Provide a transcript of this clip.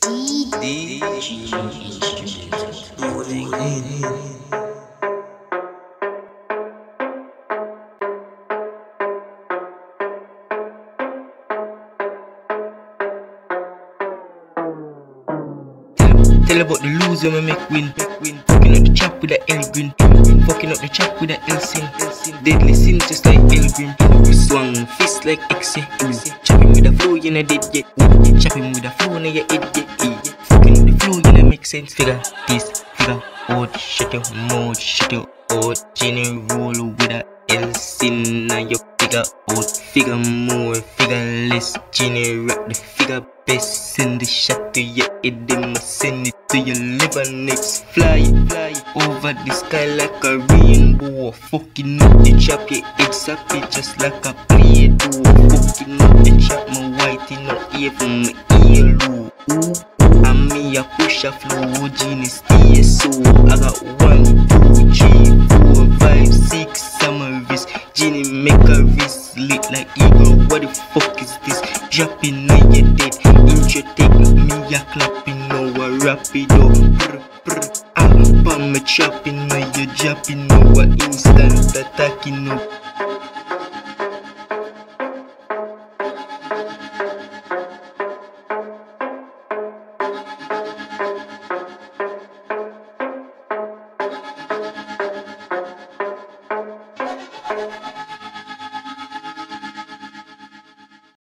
Tell about the loser we make win. Fucking up the chop with the Elgrin. Fucking up the chop with the Elsin. Deadly sin just like Elgrin. Swung fist like Xe. Chopping with the flow you know dead yet. Chopping with the flow now your head get eat. Fucking up the flow you know make sense. Figure this, figure out. Shut your mouth, shut your out. Jenny roll with the Elsin. Now you figure out. Figure more, figure less. Jenny rock the figure best. Send the shot to your head, then send it to your liver next. Fly over the sky like a rainbow. Fucking up the chop, your head sappy just like a Play-Doh. Fucking up the chop, my white in no even my yellow. And me a push a flow, genius stay so. I got 1, 2, 3, 4, 5, 6 summer wrist. Genie make a wrist lit like eagle. What the fuck is this? Dropping on your dead. Intro take me a clapping now a rapido. I'm me chopping now you dropping now a instant attacking now.